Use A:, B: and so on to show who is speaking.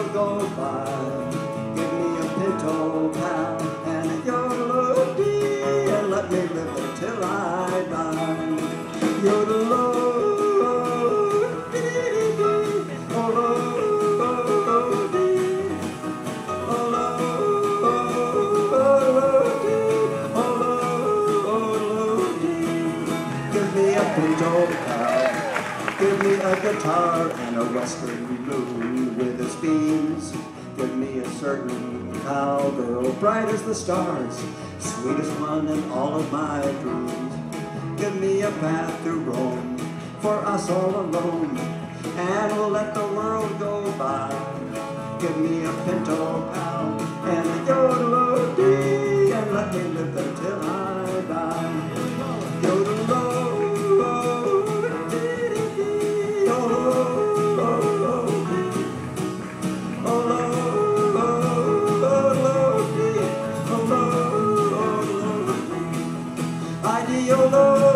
A: world go by. Give me a pinto pal and a yodel-o-dee, and let me live until I die. Yodel-o-dee-dee-dee, oh-lo-o-dee, oh-lo-o-dee, oh-lo-o-dee. Give me a pinto pal, give me a guitar and a western moon with its beams. Give me a certain cowgirl, bright as the stars, sweetest one in all of my dreams. Give me a path to roam for us all alone, and we'll let the world go by. Give me a pinto pal and a yodel-o-dee, and let me live until I die. Yodel-o-dee-dee-dee, oh-lo-o-dee, oh-lo-o-dee, oh-lo-o-dee. I-dee-o-lo.